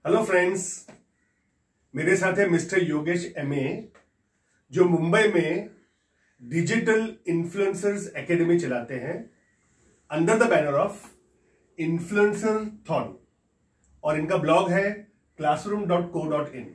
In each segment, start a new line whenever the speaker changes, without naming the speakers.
Hello friends, मेरे साथ है मिस्टर योगेश एमए, जो मुंबई में डिजिटल इन्फ्लुएंसर्स एकेडमी चलाते हैं under the banner of Influencerthon, और इनका ब्लॉग है classroom.co.in।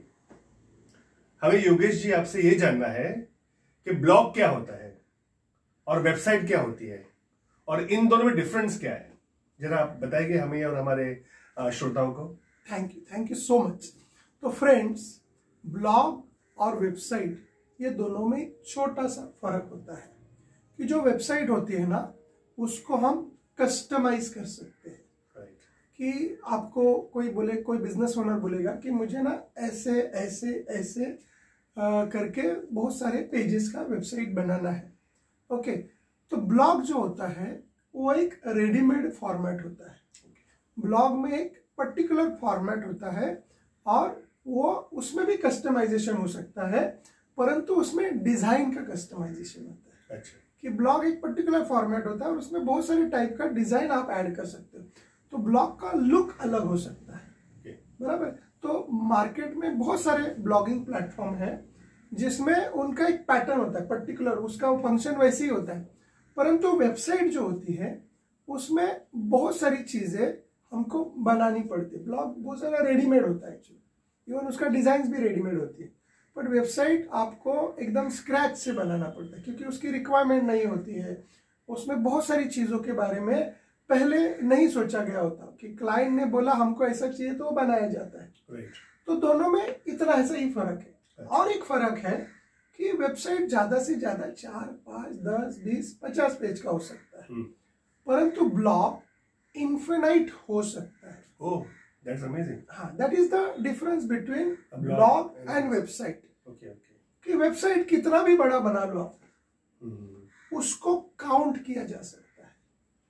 हमें योगेश जी आपसे ये जानना है कि ब्लॉग क्या होता है और वेबसाइट क्या होती है और इन दोनों में डिफरेंस क्या है। जरा आप बताइए हमें और हमारे श्रोताओं को।
Thank you so much. तो फ्रेंड्स, ब्लॉग और वेबसाइट ये दोनों में छोटा सा फर्क होता है कि जो वेबसाइट होती है ना, उसको हम कस्टमाइज कर सकते हैं। कि आपको कोई बिजनेस ओनर बोलेगा कि मुझे ना ऐसे ऐसे ऐसे करके बहुत सारे पेजेस का वेबसाइट बनाना है। ओके, तो ब्लॉग जो होता है वो एक रेडीमेड फॉर्मेट होता है। ब्लॉग में एक पर्टिकुलर फॉर्मेट होता है और वो उसमें भी कस्टमाइजेशन हो सकता है, परंतु उसमें डिजाइन का कस्टमाइजेशन होता है।
अच्छा।
कि ब्लॉग एक पर्टिकुलर फॉर्मेट होता है और उसमें बहुत सारे टाइप का डिजाइन आप ऐड कर सकते हो, तो ब्लॉग का लुक अलग हो सकता है। बराबर। तो मार्केट में बहुत सारे ब्लॉगिंग प्लेटफॉर्म है जिसमें उनका एक पैटर्न होता है पर्टिकुलर, उसका फंक्शन वैसे ही होता है, परंतु वेबसाइट जो होती है उसमें बहुत सारी चीजें हमको बनानी पड़ती है। ब्लॉग बहुत सारा रेडीमेड होता है एक्चुअली, इवन उसका डिजाइन भी रेडीमेड होती है, बट वेबसाइट आपको एकदम स्क्रैच से बनाना पड़ता है क्योंकि उसकी रिक्वायरमेंट नहीं होती है। उसमें बहुत सारी चीजों के बारे में पहले नहीं सोचा गया होता कि क्लाइंट ने बोला हमको ऐसा चाहिए तो वो बनाया जाता है। तो दोनों में इतना ऐसा ही फर्क है। और एक फर्क है कि वेबसाइट ज्यादा से ज्यादा 4, 5, 10, 20, 50 पेज का हो सकता है, परंतु ब्लॉग इन्फिनाइट हो सकता है।
Oh, that's amazing.
हाँ, that is the difference between blog and website. कि वेबसाइट कितना भी बड़ा बना लो आप, उसको काउंट किया जा सकता है,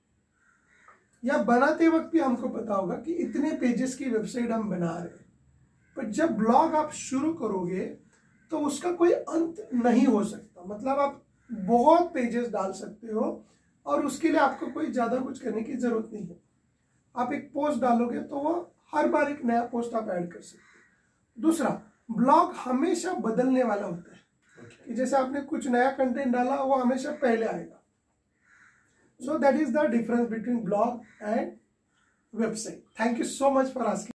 या बनाते वक्त भी हमको पता होगा कि इतने पेजेस की वेबसाइट हम बना रहे हैं। पर जब ब्लॉग आप शुरू करोगे तो उसका कोई अंत नहीं हो सकता। मतलब आप बहुत पेजेस डाल सकते हो और उसके लिए आपको कोई ज्यादा कुछ करने की जरूरत नहीं है। आप एक पोस्ट डालोगे तो वो हर बार एक नया पोस्ट आप ऐड कर सकते हो। दूसरा, ब्लॉग हमेशा बदलने वाला होता है। कि जैसे आपने कुछ नया कंटेंट डाला, वो हमेशा पहले आएगा। So that is the difference between blog and website. Thank you so much for asking.